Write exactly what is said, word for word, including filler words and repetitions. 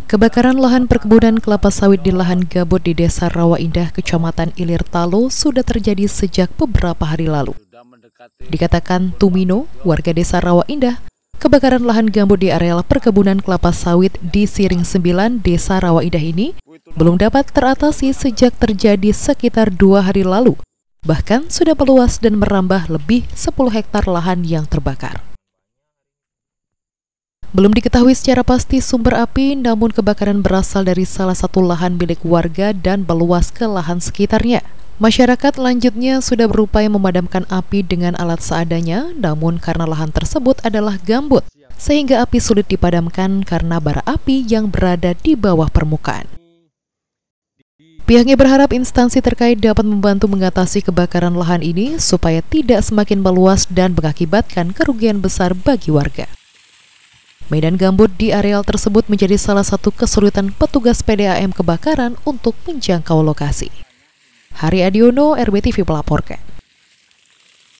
Kebakaran lahan perkebunan kelapa sawit di lahan gambut di Desa Rawa Indah, Kecamatan Ilir Talo sudah terjadi sejak beberapa hari lalu. Dikatakan Tumino, warga Desa Rawa Indah, kebakaran lahan gambut di areal perkebunan kelapa sawit di Siring sembilan, Desa Rawa Indah ini belum dapat teratasi sejak terjadi sekitar dua hari lalu. Bahkan sudah meluas dan merambah lebih sepuluh hektar lahan yang terbakar. Belum diketahui secara pasti sumber api, namun kebakaran berasal dari salah satu lahan milik warga dan meluas ke lahan sekitarnya. Masyarakat lanjutnya sudah berupaya memadamkan api dengan alat seadanya, namun karena lahan tersebut adalah gambut, sehingga api sulit dipadamkan karena bara api yang berada di bawah permukaan. Pihaknya berharap instansi terkait dapat membantu mengatasi kebakaran lahan ini supaya tidak semakin meluas dan mengakibatkan kerugian besar bagi warga. Medan gambut di areal tersebut menjadi salah satu kesulitan petugas P D A M kebakaran untuk menjangkau lokasi. Hari Adiono, R B T V melaporkan.